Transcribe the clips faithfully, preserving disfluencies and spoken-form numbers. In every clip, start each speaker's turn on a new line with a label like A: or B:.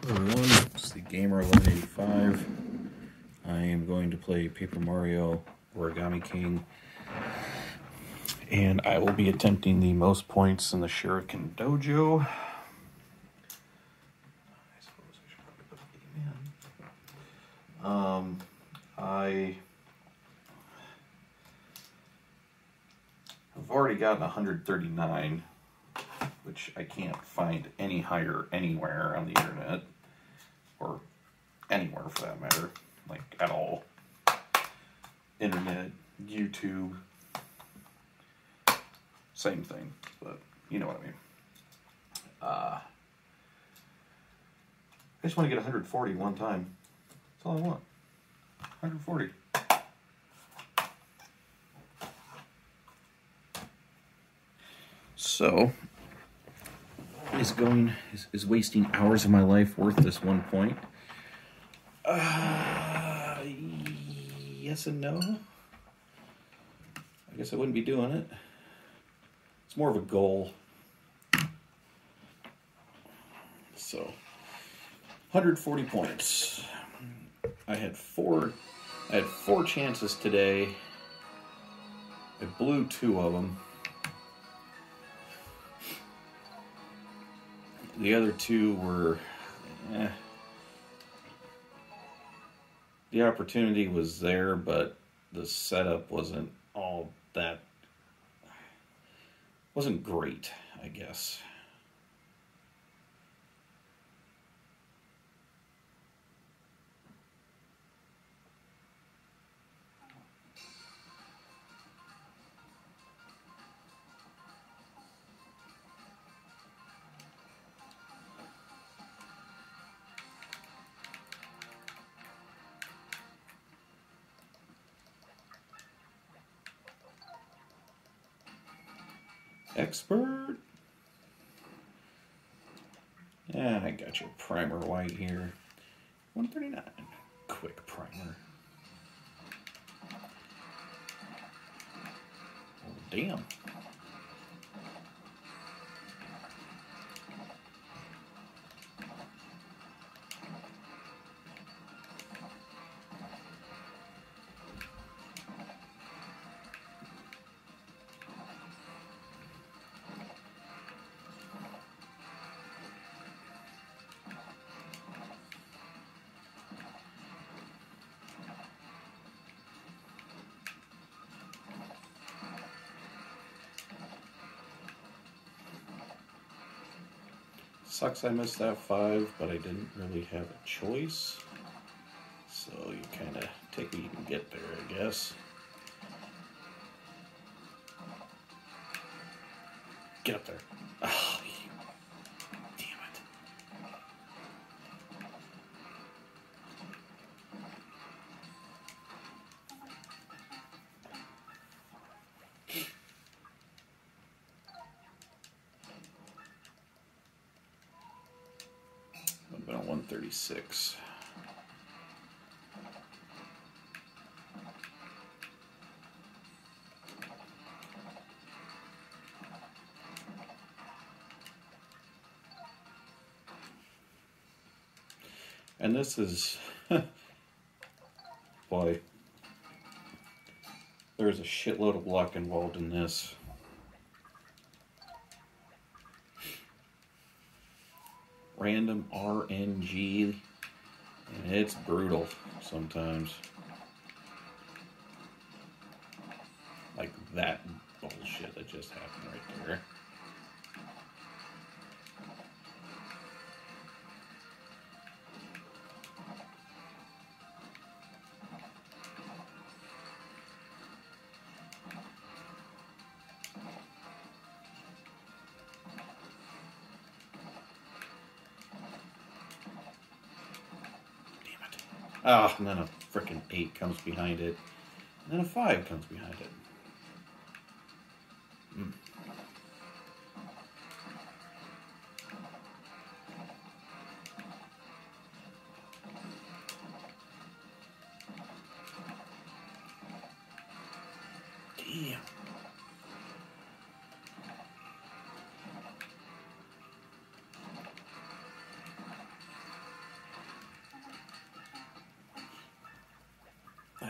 A: Everyone, it's the Gamer eleven eighty-five. I am going to play Paper Mario Origami King, and I will be attempting the most points in the Shuriken Dojo. I suppose I should probably put the game in. Um, I have already gotten one hundred thirty-nine, which I can't find any higher anywhere on the internet, or anywhere for that matter, like at all. Internet, YouTube, same thing, but you know what I mean. Uh, I just want to get one hundred forty one time. That's all I want. one hundred forty. So, is going is, is wasting hours of my life worth this one point? Uh, yes and no. I guess I wouldn't be doing it. It's more of a goal. So, one hundred forty points. I had four. I had four chances today. I blew two of them. The other two were, eh. The opportunity was there, but the setup wasn't all that, wasn't great, I guess. Expert. Yeah, I got your primer white here. one thirty-nine. Quick primer. Oh, damn. Sucks I missed that five, but I didn't really have a choice. So you kind of take what you can get there, I guess. Get up there. Oh, damn it. I've been on one thirty-six. And this is, boy, there's a shitload of luck involved in this. Random R N G, and it's brutal sometimes. Like that bullshit that just happened right there. Ah, oh, and then a frickin' eight comes behind it. And then a five comes behind it. Mm. Damn.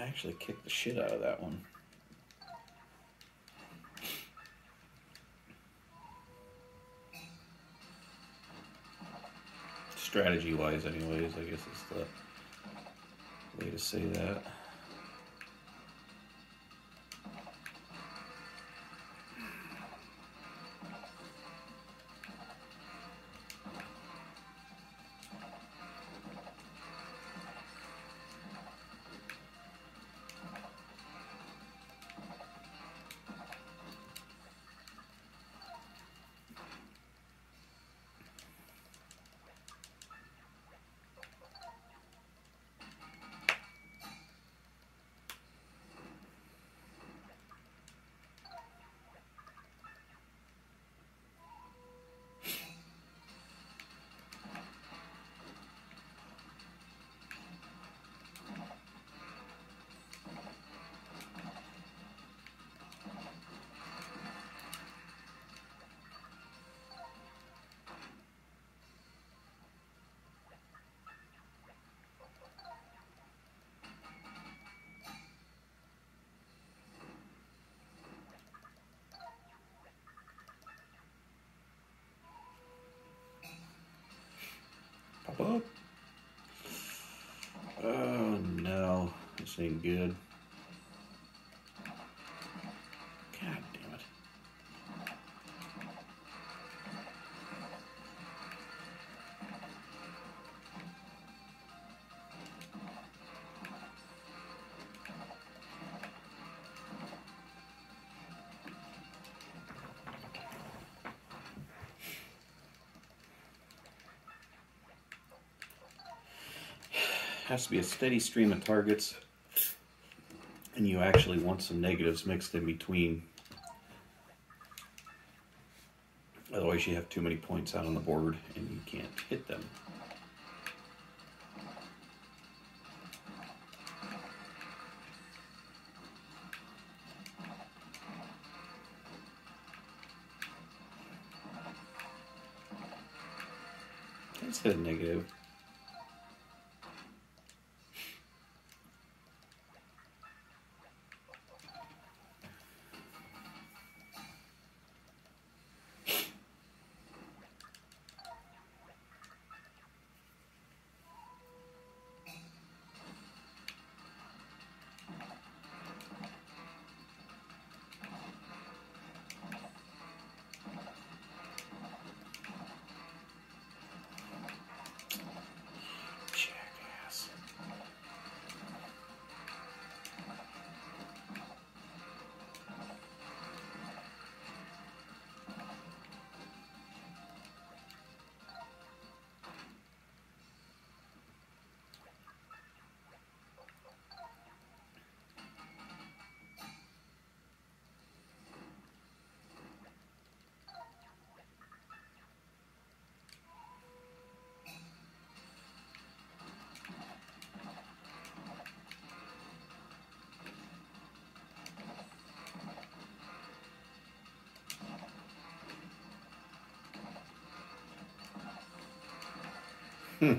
A: actually kicked the shit out of that one. Strategy-wise, anyways, I guess is the way to say that. Pop up. Oh no, this ain't good. God damn it. Has to be a steady stream of targets, and you actually want some negatives mixed in between. Otherwise you have too many points out on the board and you can't hit them. Let's hit a negative. Hmm.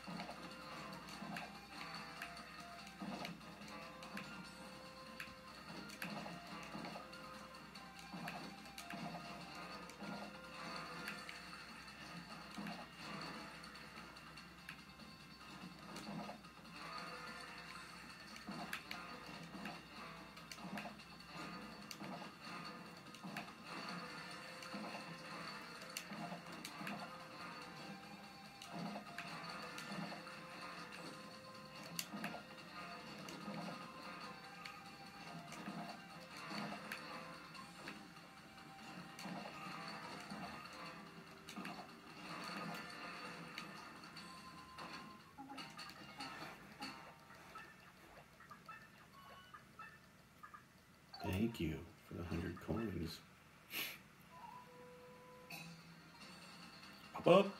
A: Thank you for the hundred coins. Pop up.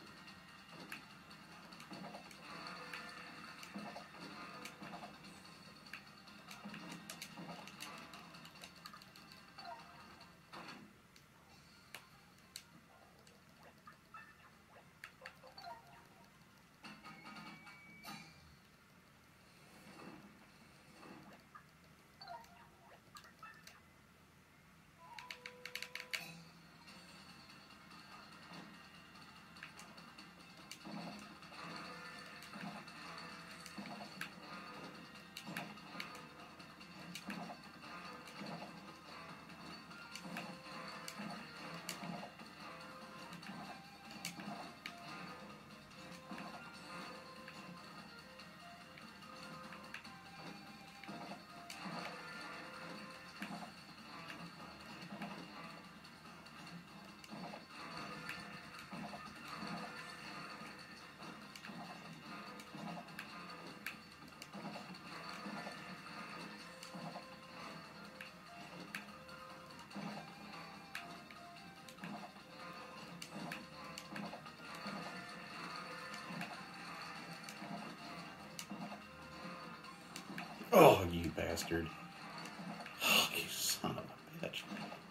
A: Oh, you bastard. Oh, you son of a bitch.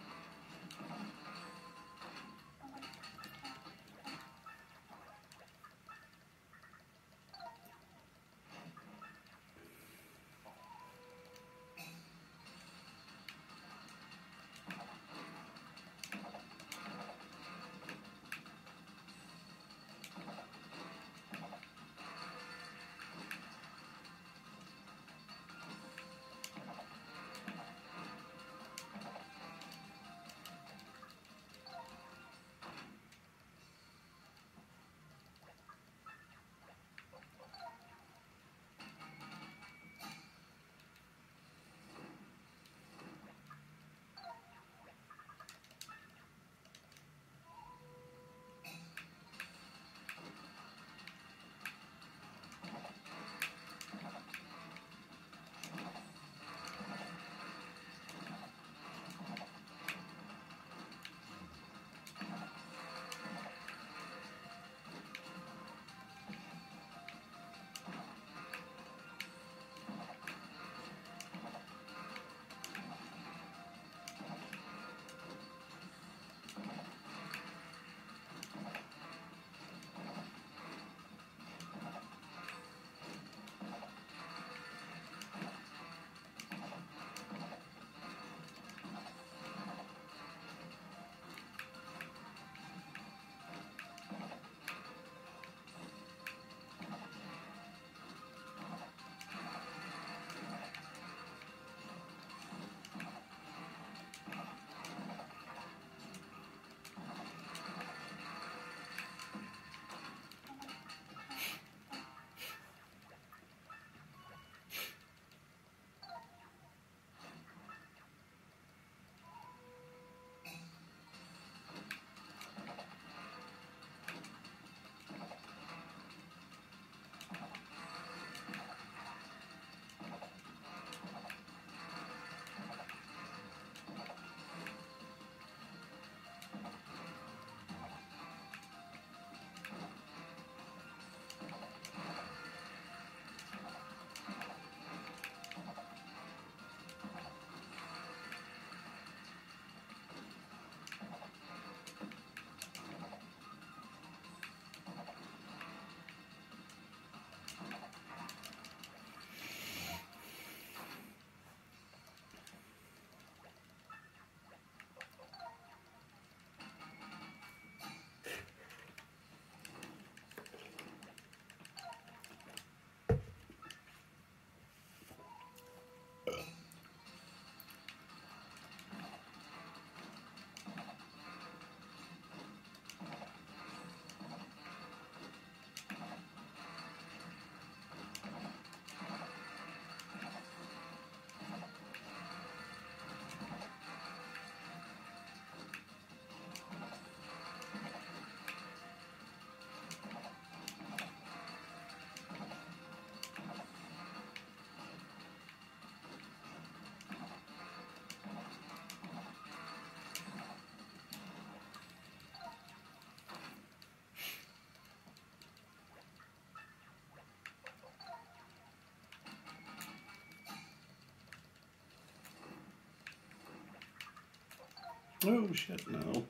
A: Oh, shit, no.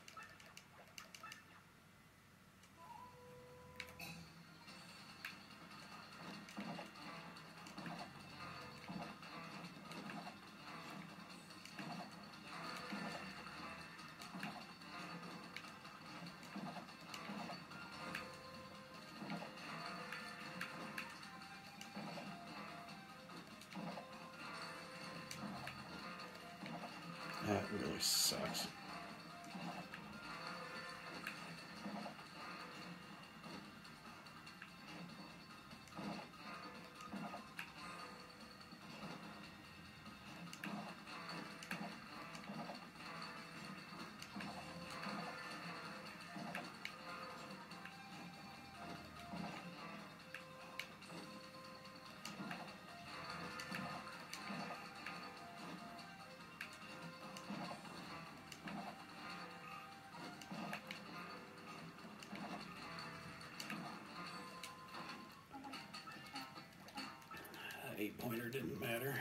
A: That really sucks. eight pointer didn't matter.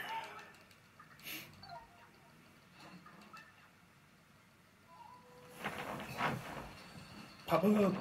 A: Pop up.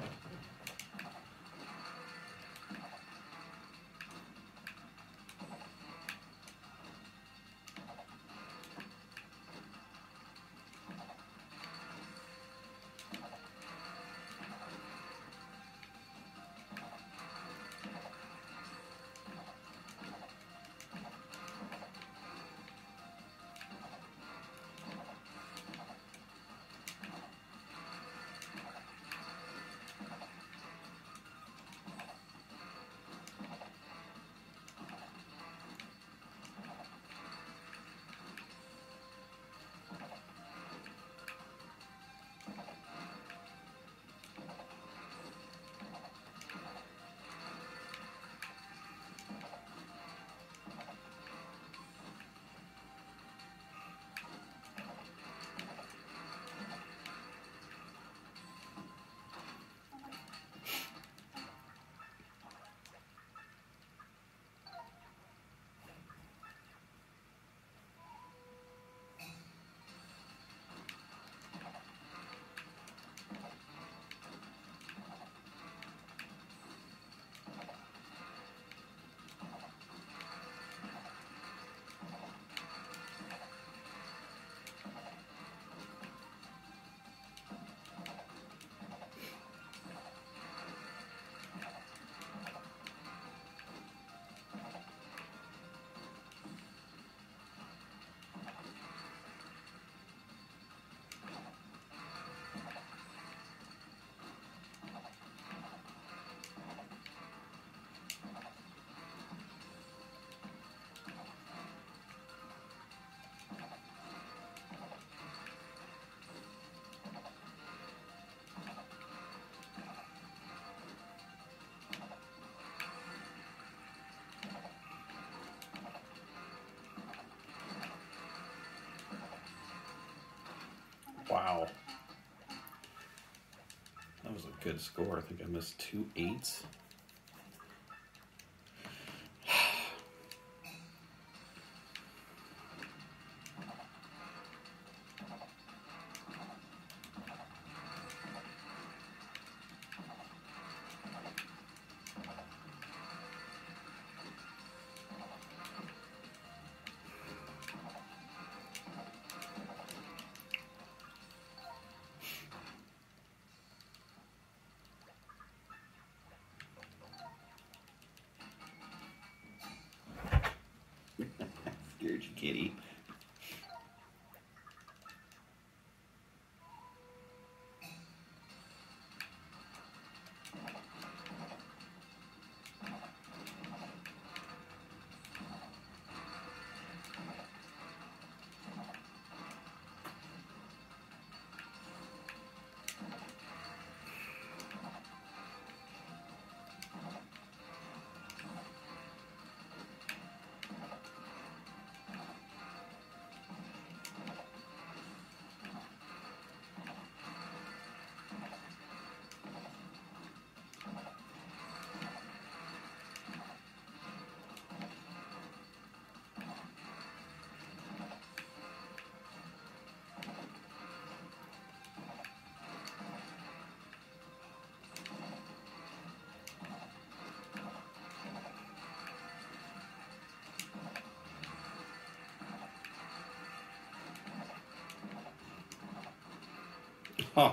A: Wow. That was a good score. I think I missed two eights. Scared you, kitty. Huh.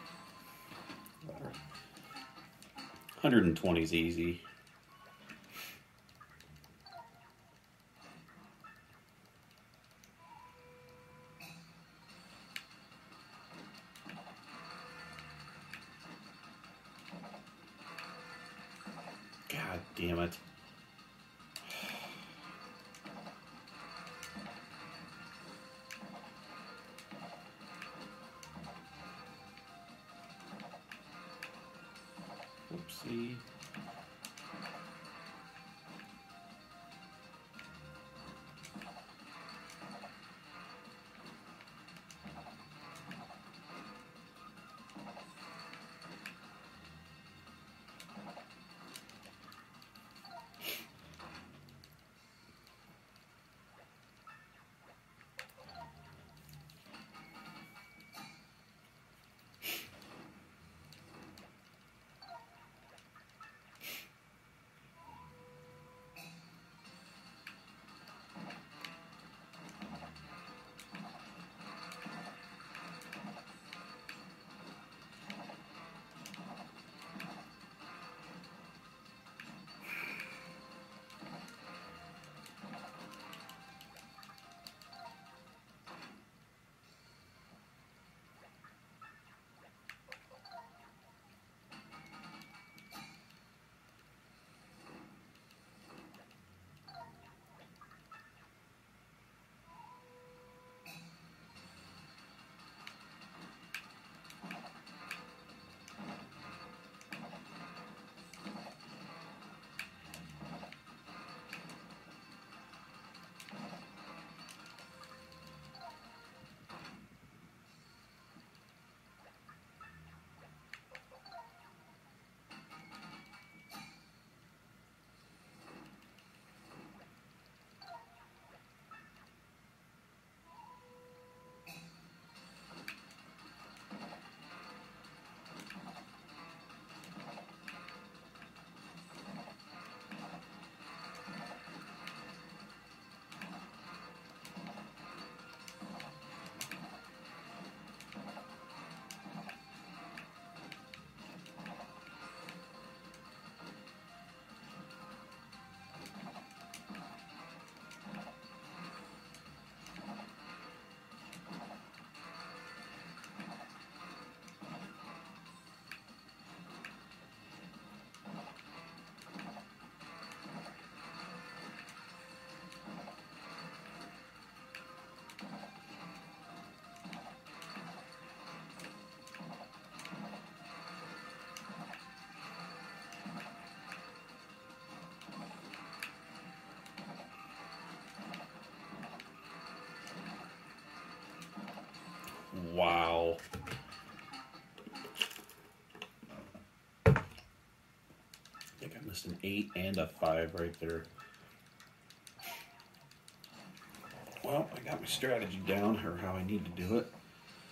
A: one hundred twenty is easy. God damn it. Oopsie. Just an eight and a five right there. Well, I got my strategy down, or how I need to do it.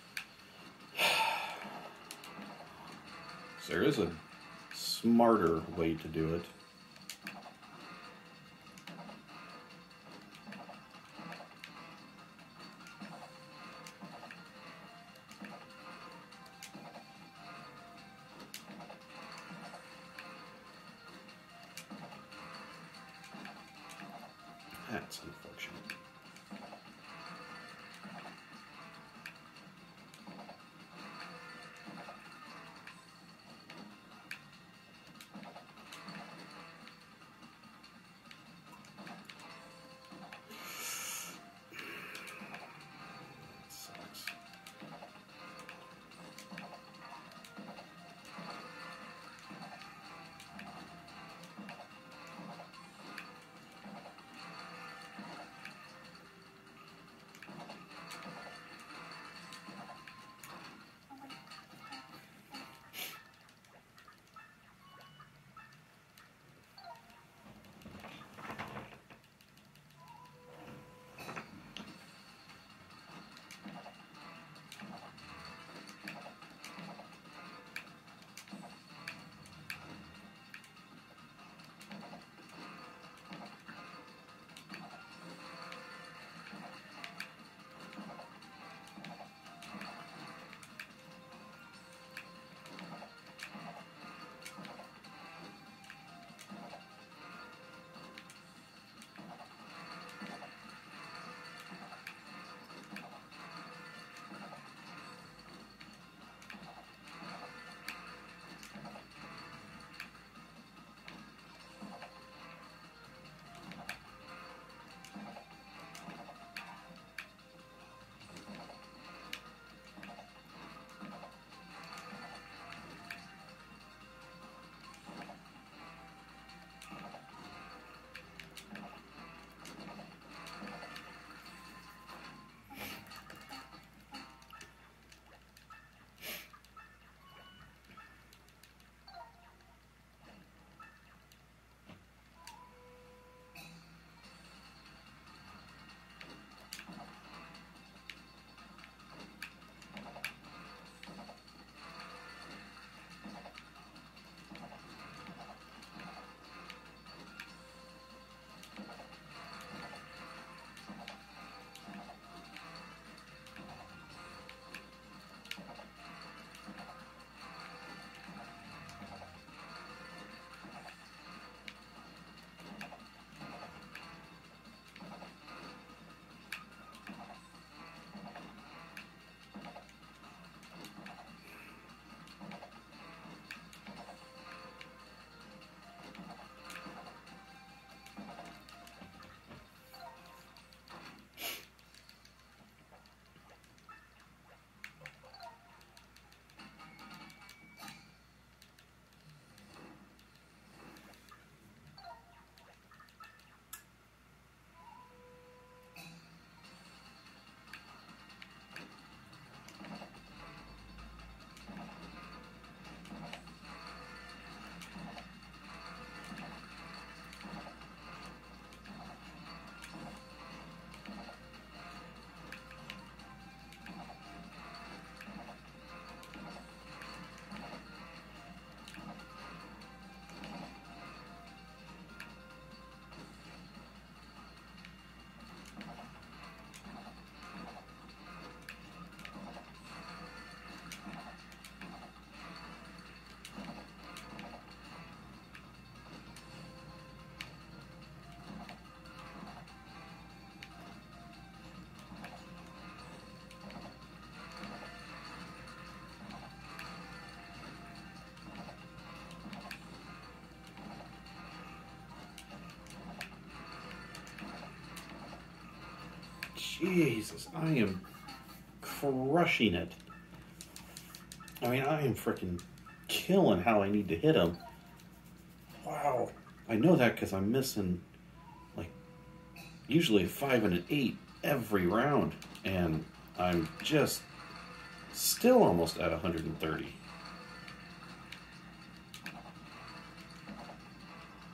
A: So there is a smarter way to do it. That's unfortunate. Jesus, I am crushing it. I mean, I am freaking killing how I need to hit him. Wow. I know that because I'm missing, like, usually a five and an eight every round. And I'm just still almost at one hundred thirty.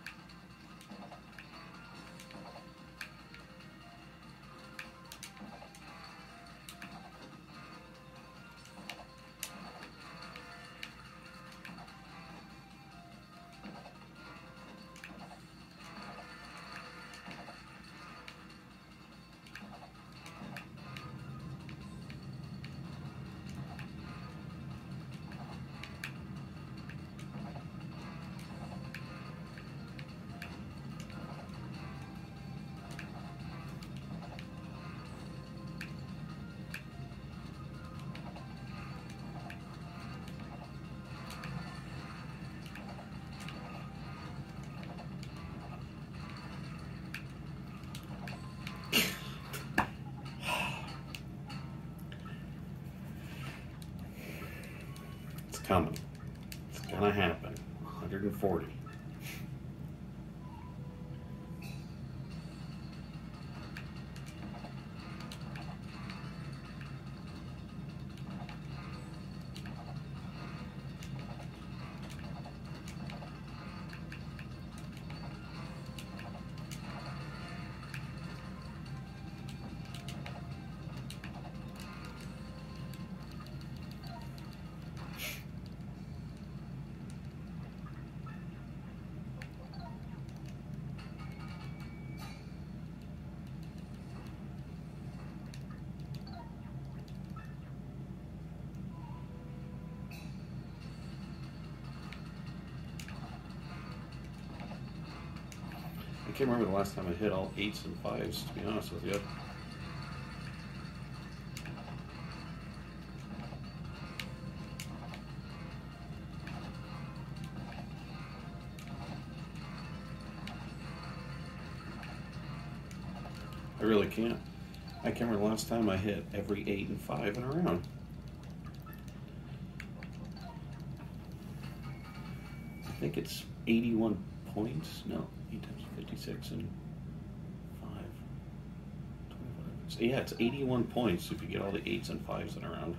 A: coming. It's gonna happen. one hundred forty. I can't remember the last time I hit all eights and fives, to be honest with you. I really can't. I can't remember the last time I hit every eight and five in a round. I think it's eighty-one points. No, eight times fifty-six and five. twenty-five. So yeah, it's eighty-one points if you get all the eights and fives in a round.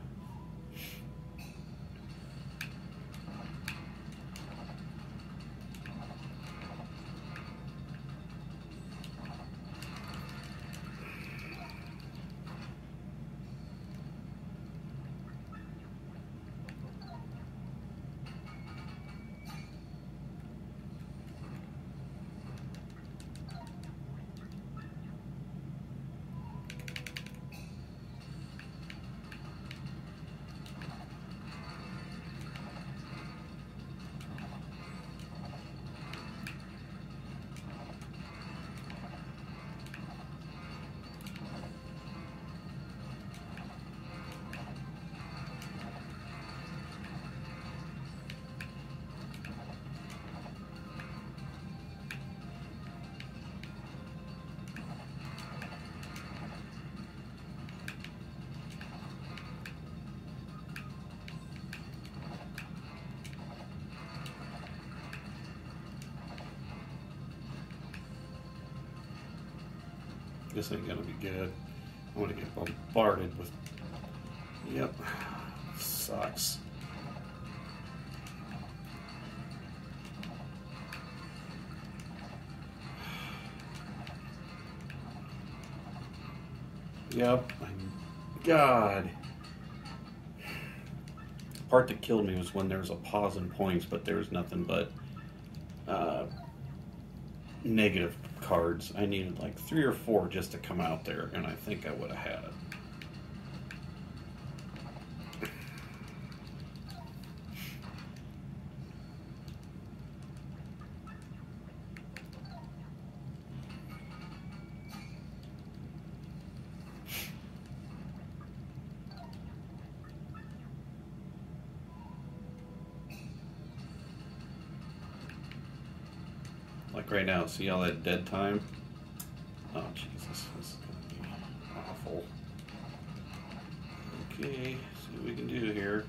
A: This ain't gonna be good. I'm gonna get bombarded with. Yep. Sucks. Yep. God. The part that killed me was when there was a pause in points, but there was nothing but uh, negative cards. I needed like three or four just to come out there, and I think I would have had it. Like right now, see all that dead time? Oh, Jesus, this is going to be awful. Okay, see what we can do here.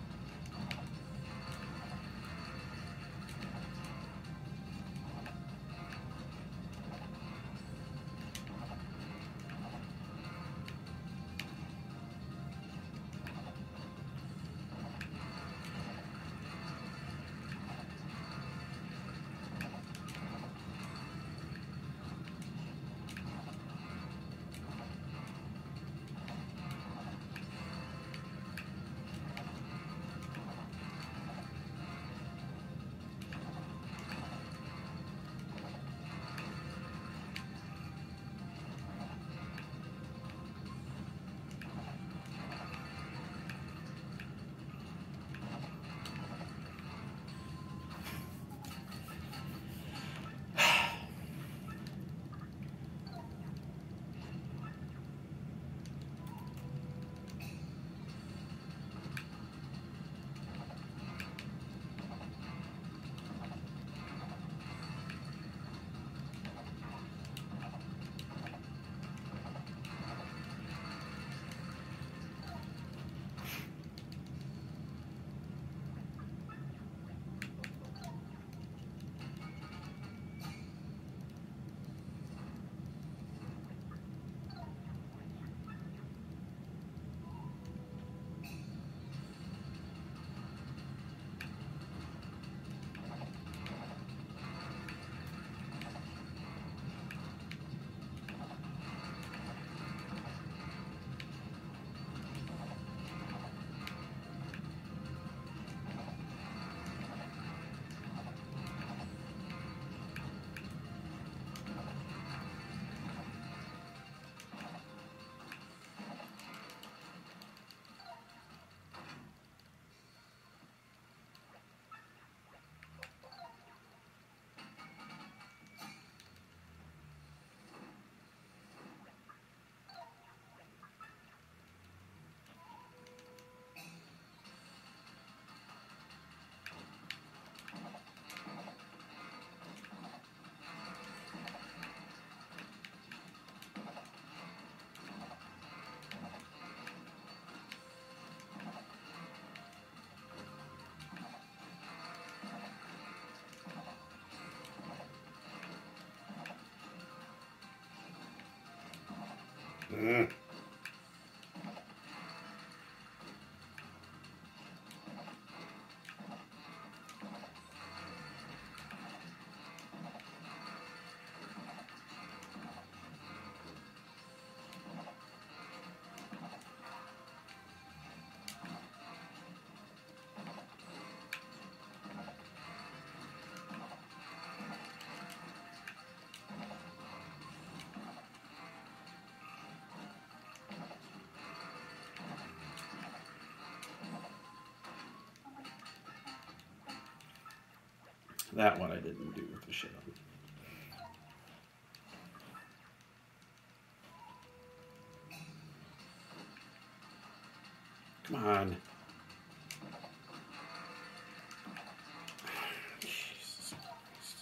A: Mm. That one I didn't do with the shit on. Come on. Jesus Christ.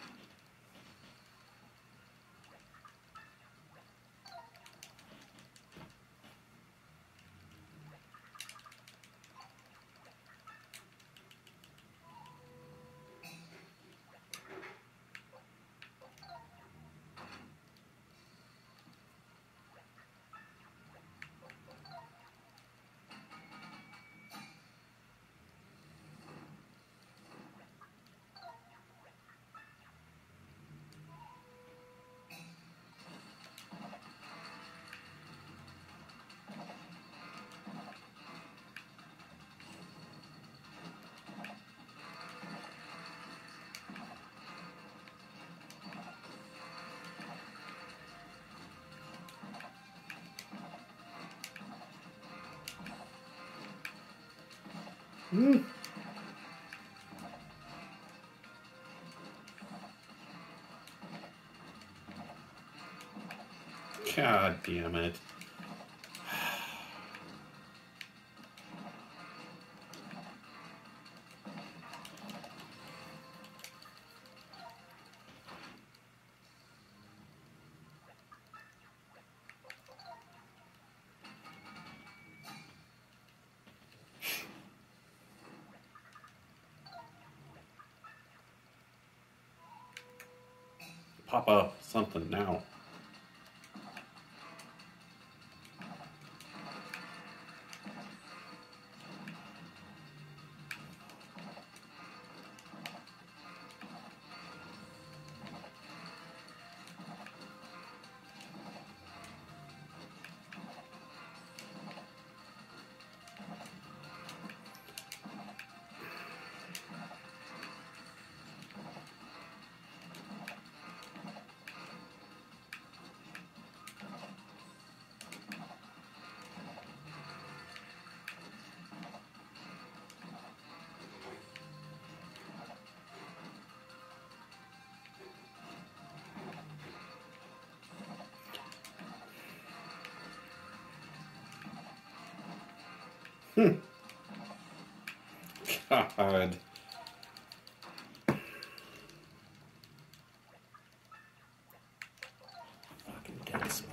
A: Mm. God damn it. Pop up something now. Hmm. God. Fucking dead spot.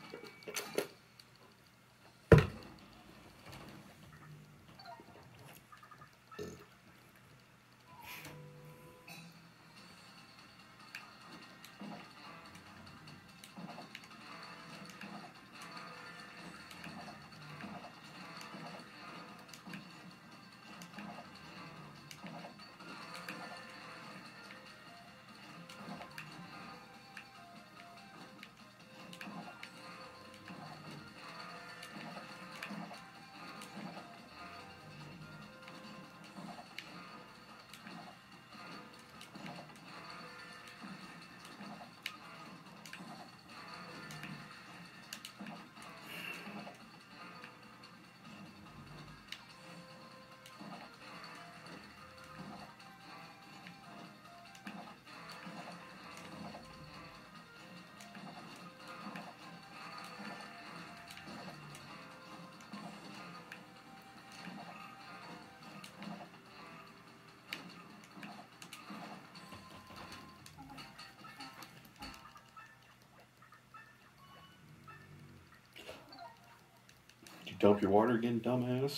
A: Did you dump your water again, dumbass?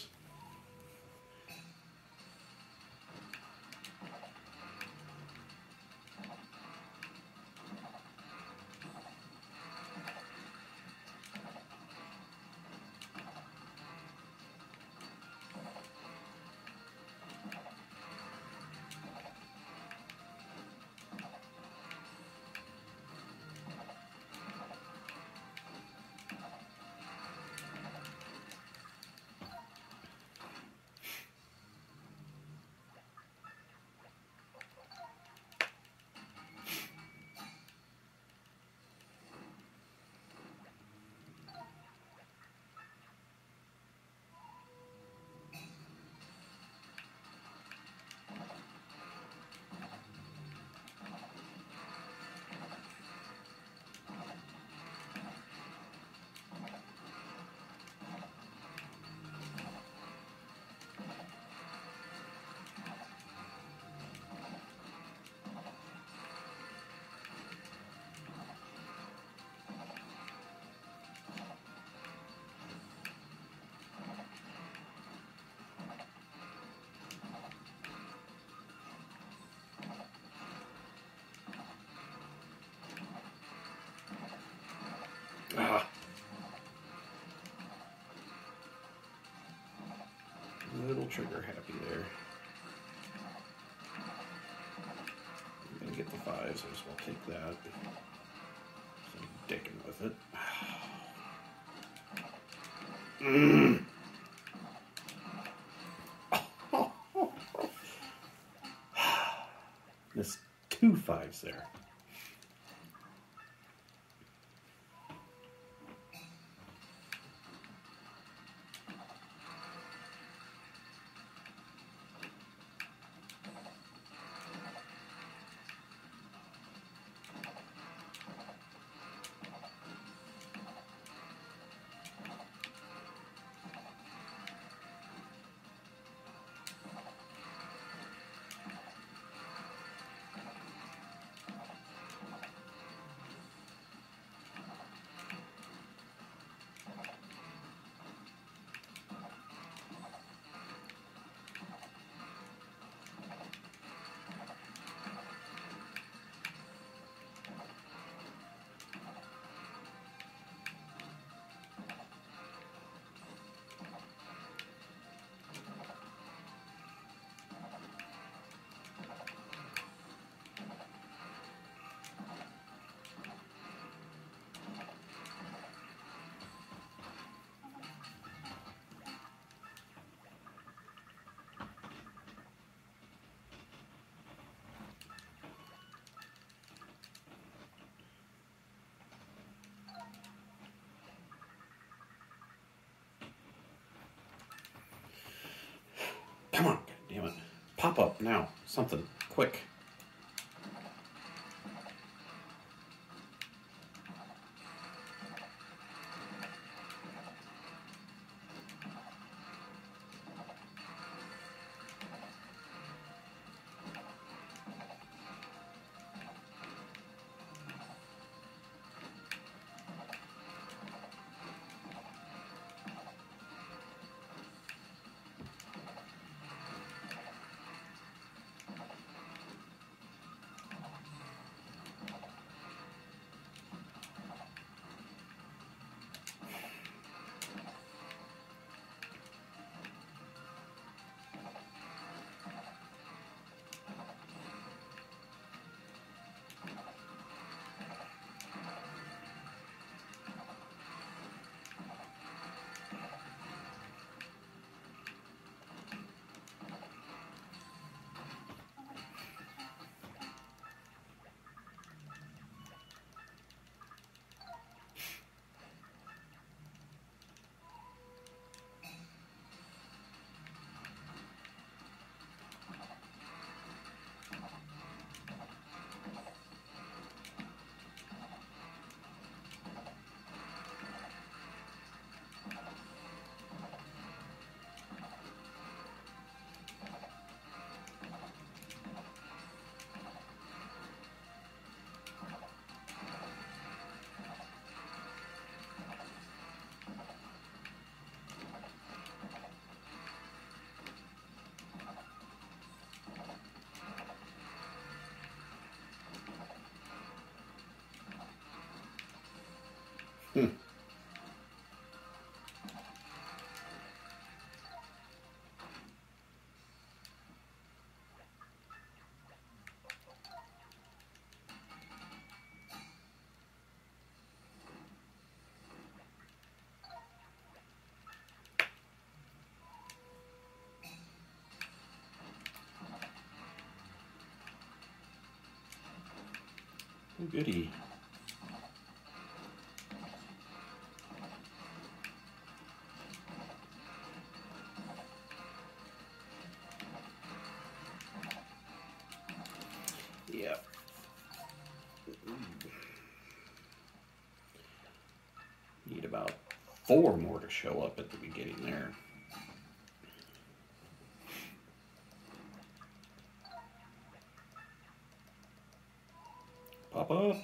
A: trigger happy there. I'm gonna get the fives, I just will take that. So I'm dicking with it. Mm. Missed two fives there. Come on, damn it. Pop up now. Something. Quick. Hmm. Oh, goody. Yep. Need about four more to show up at the beginning there. Pop up.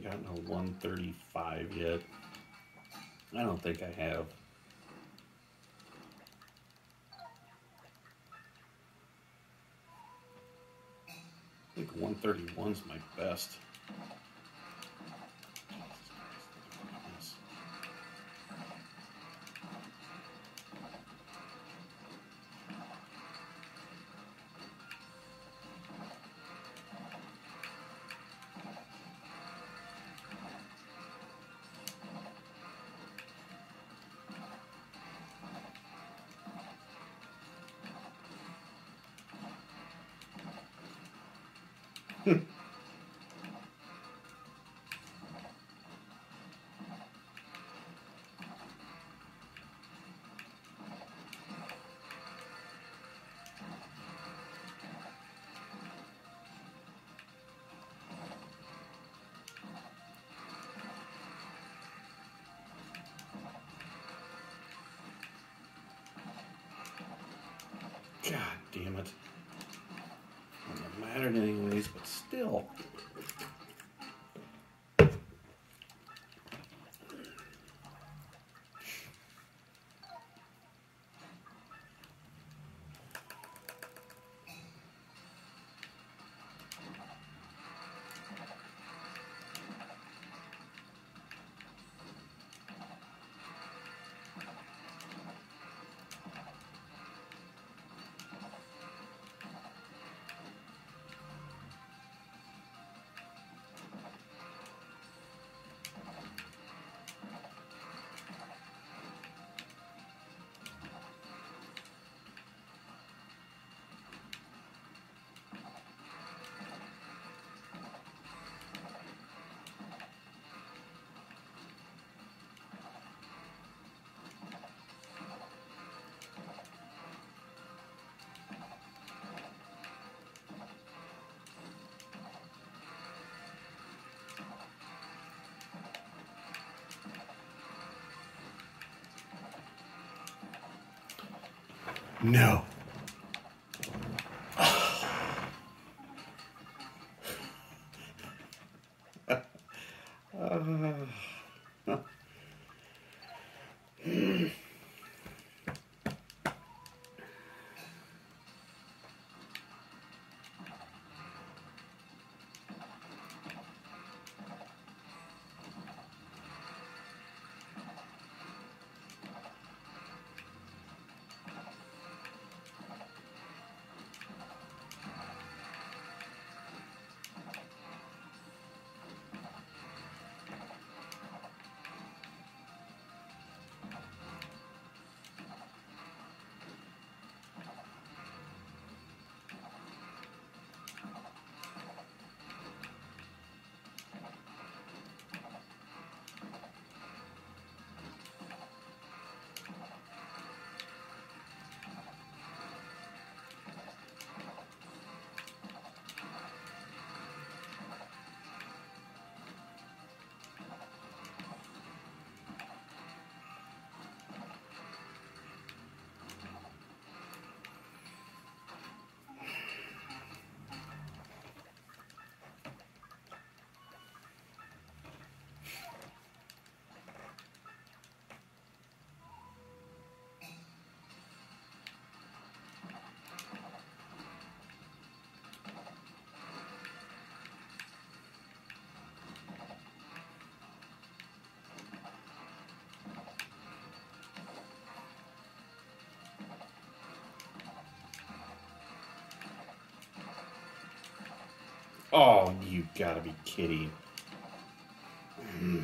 A: gotten a one thirty-five yet. I don't think I have. I think one thirty-one's my best. God damn it. Wouldn't have mattered anyways, but still. No. uh, Oh, you gotta be kidding. Mm.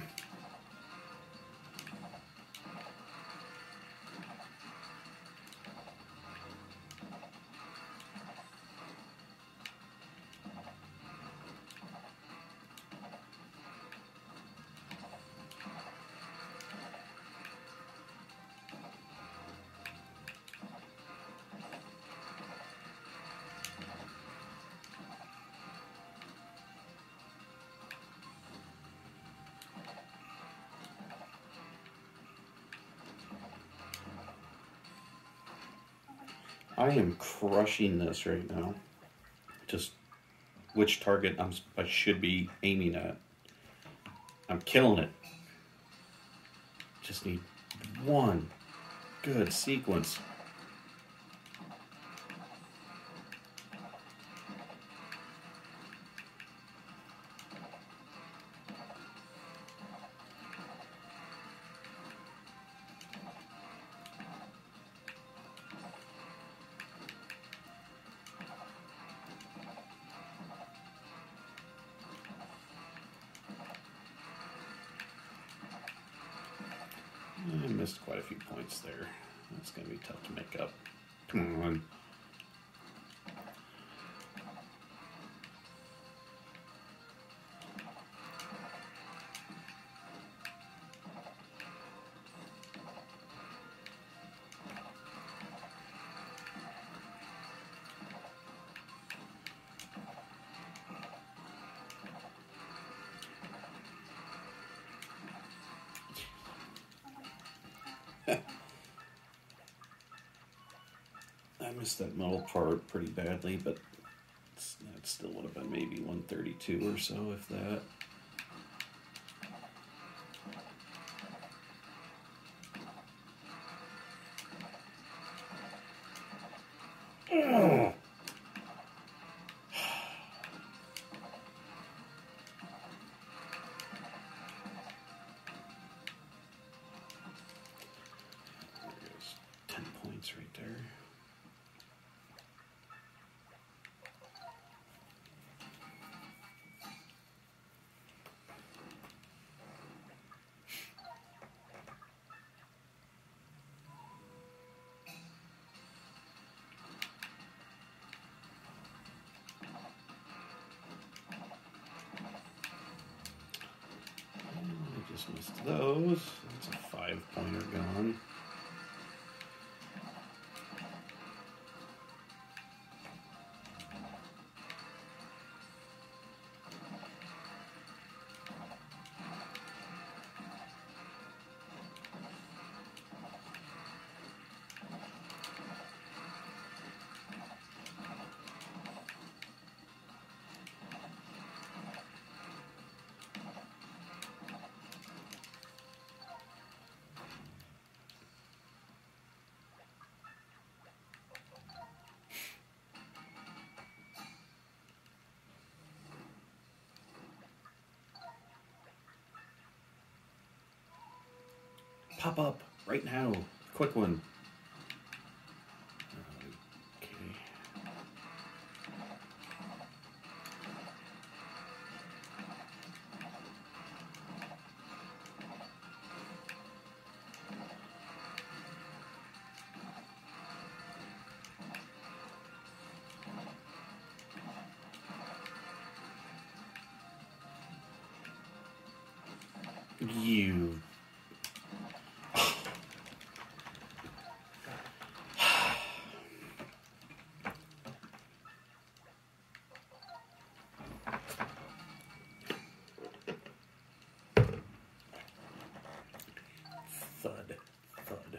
A: I am crushing this right now. Just which target I'm, I should be aiming at. I'm killing it. Just need one good sequence. I missed quite a few points there. That's going to be tough to make up. Come on. I missed that middle part pretty badly, but that still would have been maybe one thirty-two or so, if that. Oh. There's ten points right there. Just missed those. That's a five pointer gone. Pop up right now. Quick one. Okay. You. Thud, thud.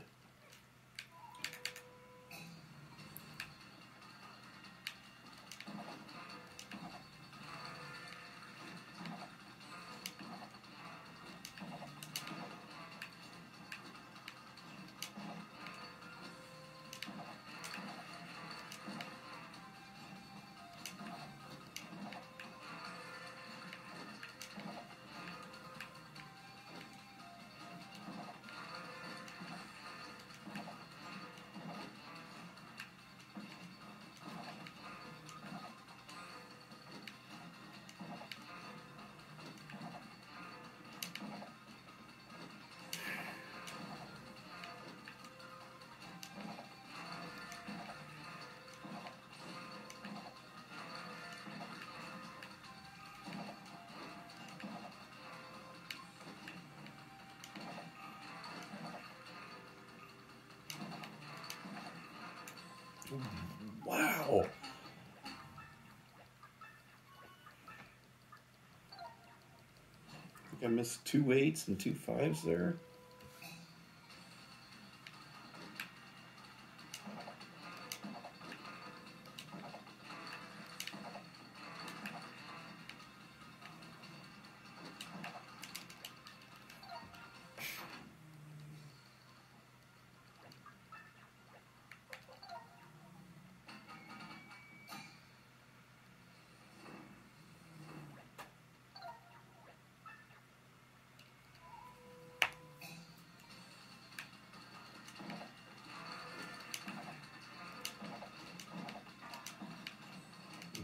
A: Wow. I think I missed two eights and two fives there.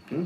A: Hmm?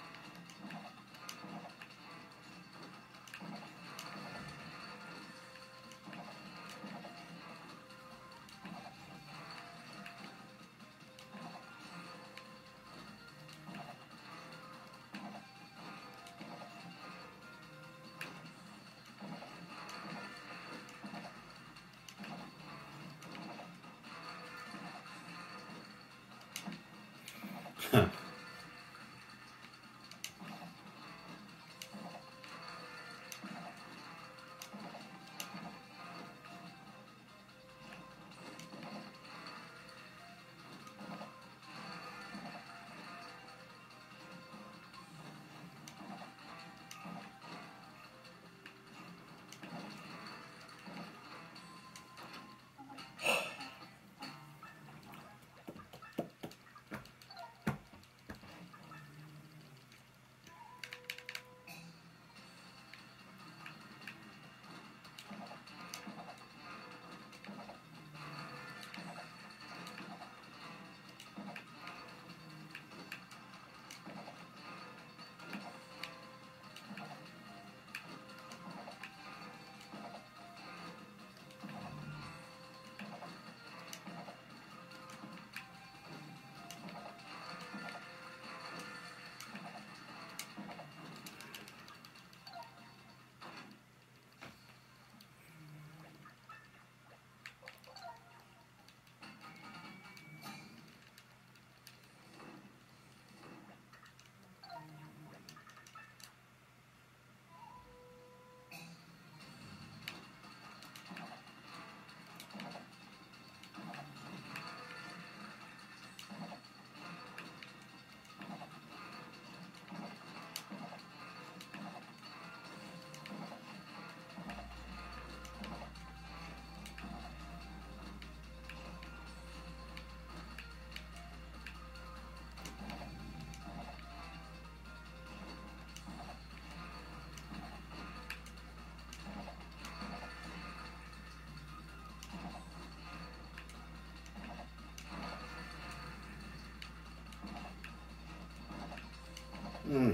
A: Mm.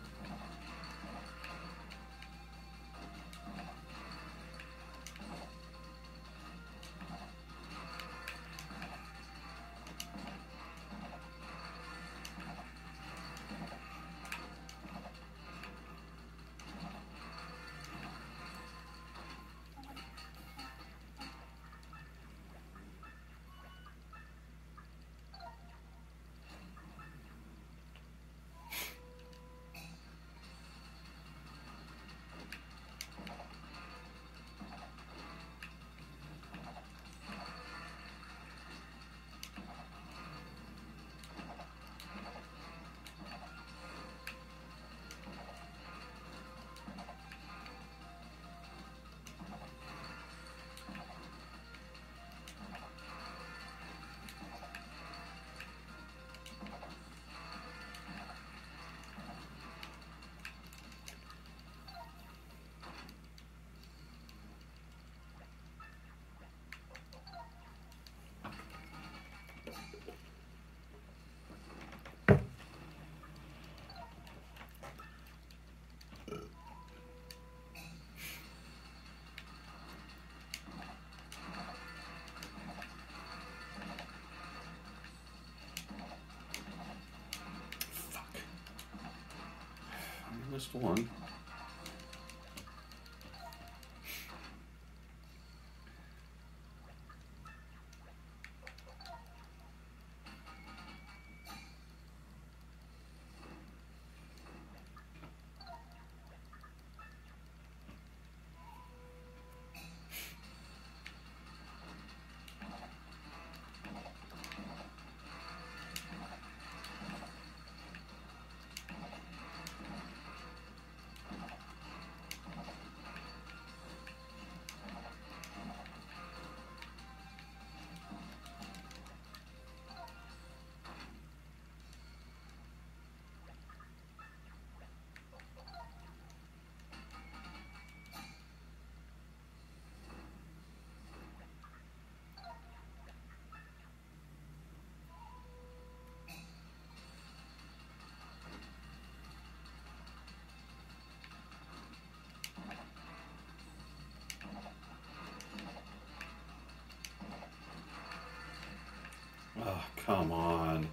A: Missed one. Oh, come on.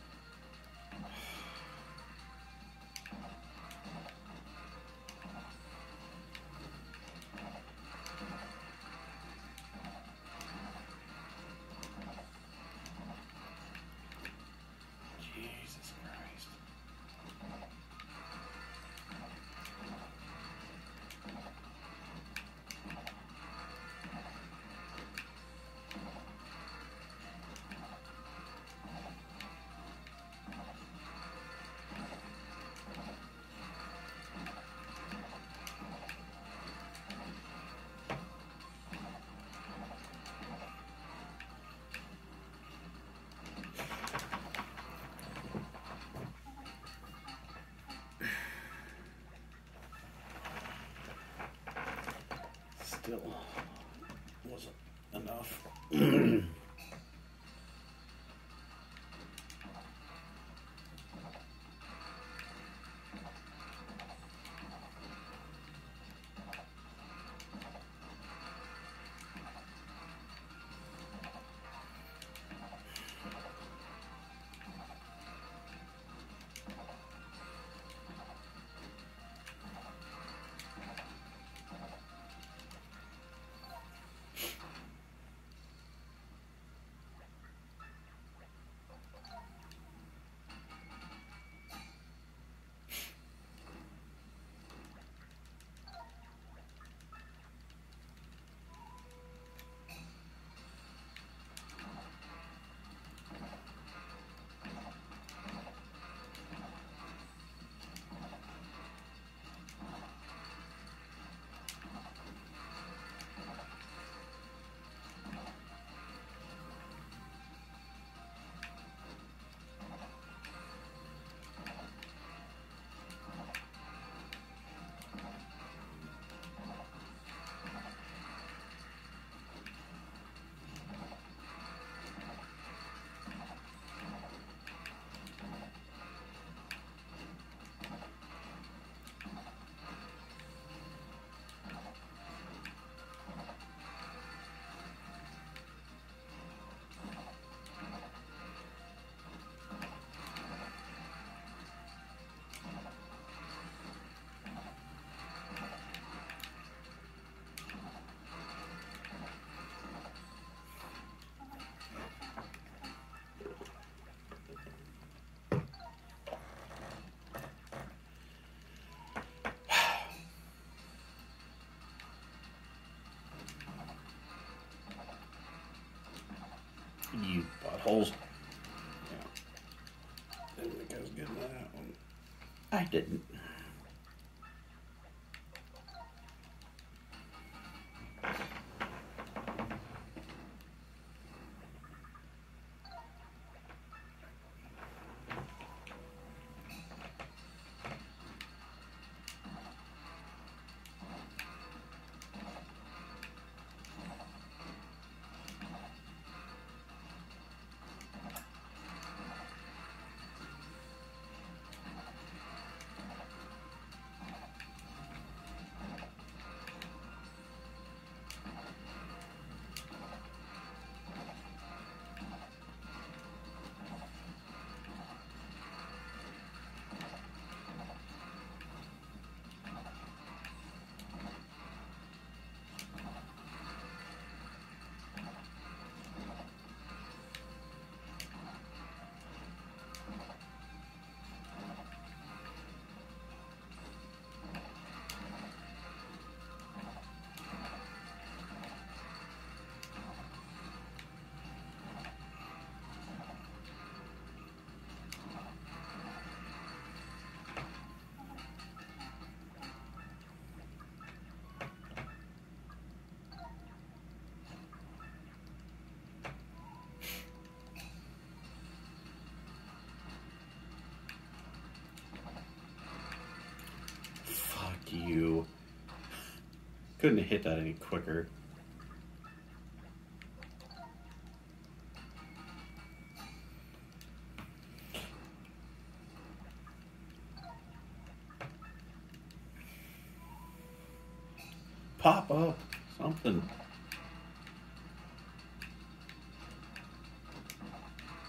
A: Jesus Christ. Still wasn't enough. You buttholes. Yeah. Didn't think I was getting that one. I didn't. You couldn't have hit that any quicker. Pop up something.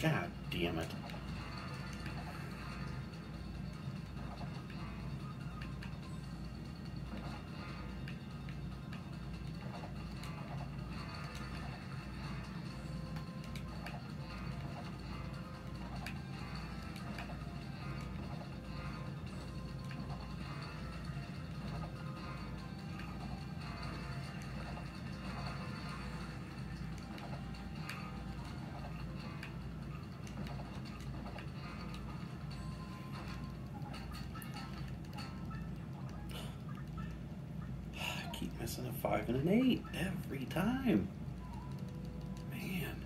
A: God damn it. Missing a five and an eight every time. Man.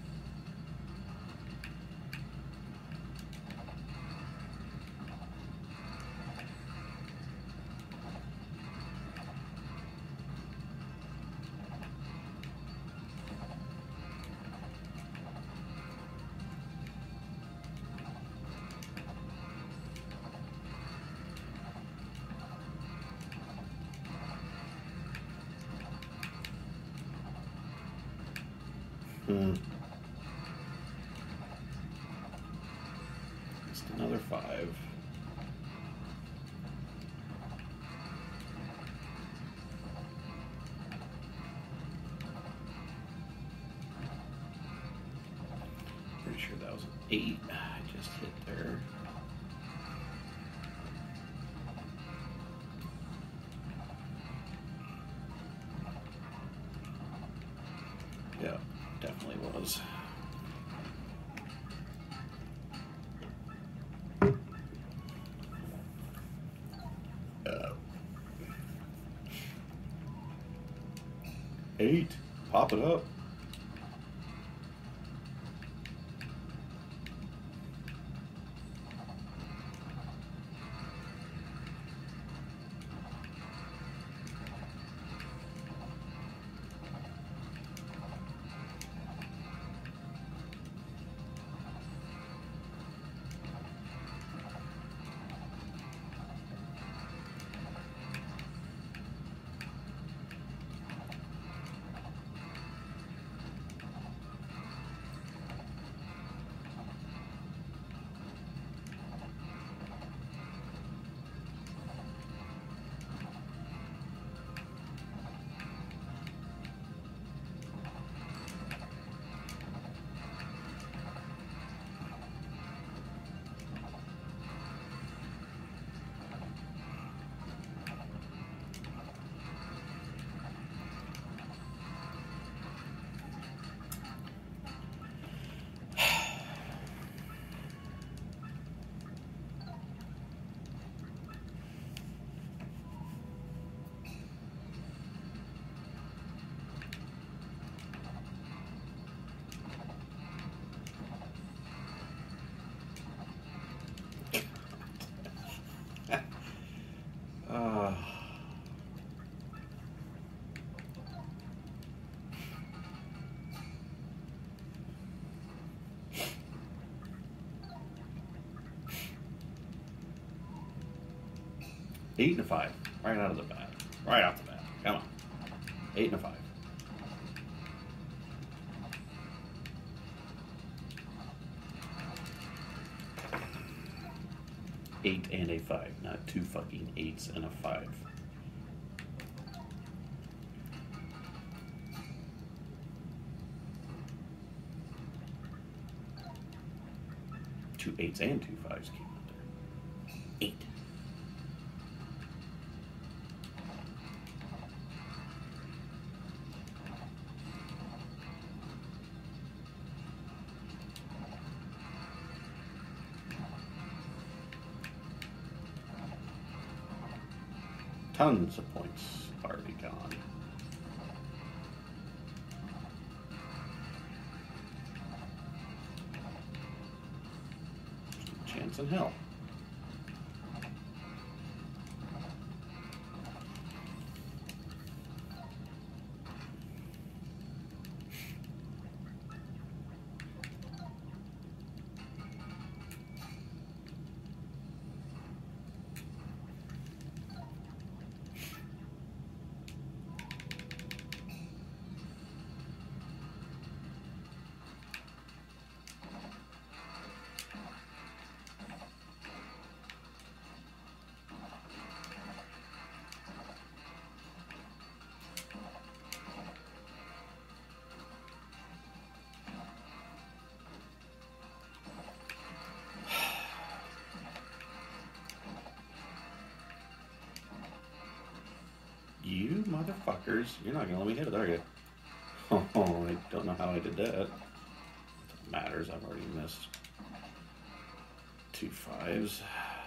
A: Hmm. Just another five. Pretty sure that was an eight. I just hit there. Yeah. Definitely was. Uh, eight. Pop it up. Uh, eight and a five. Right out of the bat. Right off the bat. Come on. Eight and a five. Eight and a five, not two fucking eights and a five. Two eights and two fives came out there. Eight. Tons of points already gone. Chance in hell. fuckers. You're not gonna let me hit it, are you? Oh, I don't know how I did that. It matters, I've already missed two fives.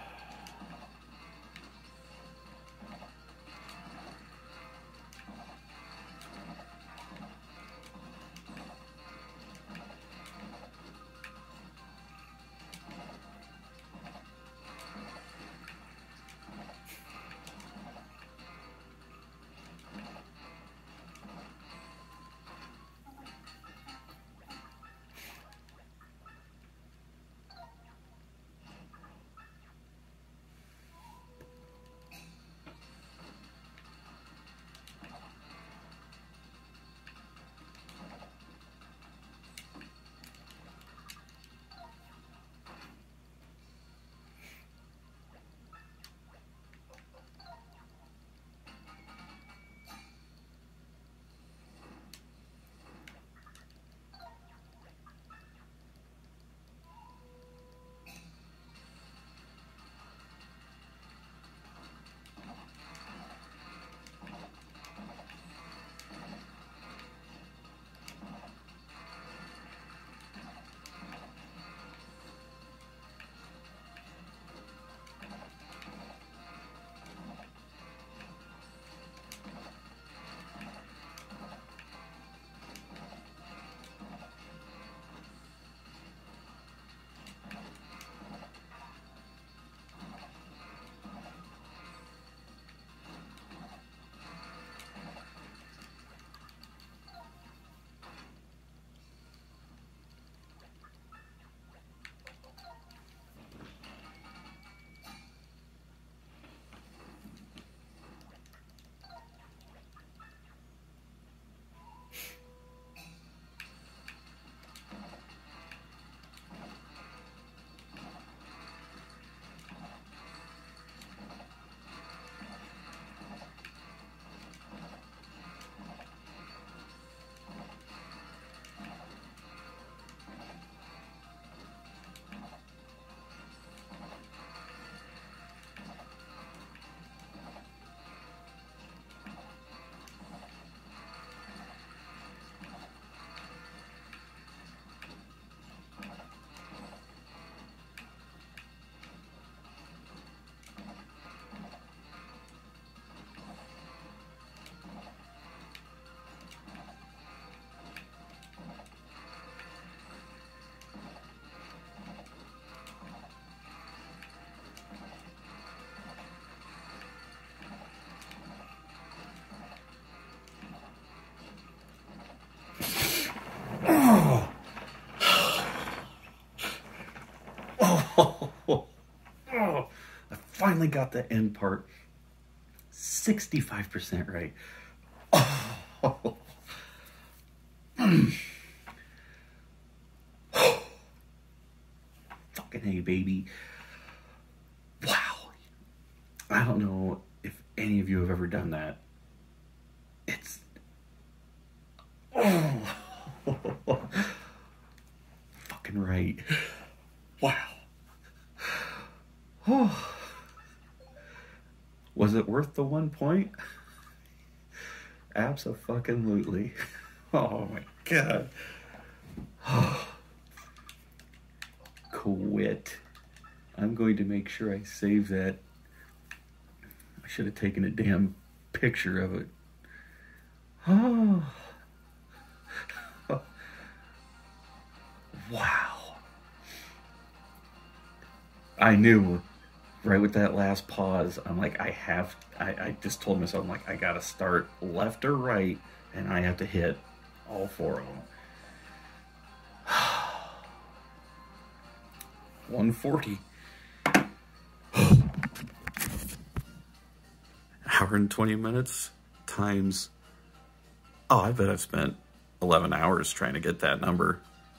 A: Oh, I finally got the end part sixty-five percent right. Oh. Fucking hey, baby. Wow. I don't know if any of you have ever done that. It's... Oh. Fucking right. Wow. Oh. Was it worth the one point? Abso-fucking-lutely. Oh my god. Quit. I'm going to make sure I save that. I should have taken a damn picture of it. Oh. Wow. I knew right with that last pause, I'm like, I have, I, I just told myself, I'm like, I gotta start left or right, and I have to hit all four of them. one forty. Hour and twenty minutes times, oh, I bet I've spent eleven hours trying to get that number.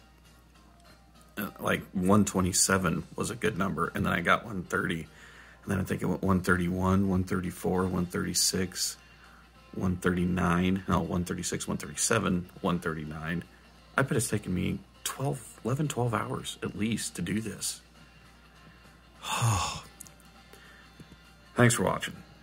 A: Like one twenty-seven was a good number, and then I got one thirty, and then I think it went one thirty-one, one thirty-four, one thirty-six, one thirty-nine, no, one thirty-six, one thirty-seven, one thirty-nine. I bet it's taken me twelve, eleven, twelve hours at least to do this. Thanks for watching.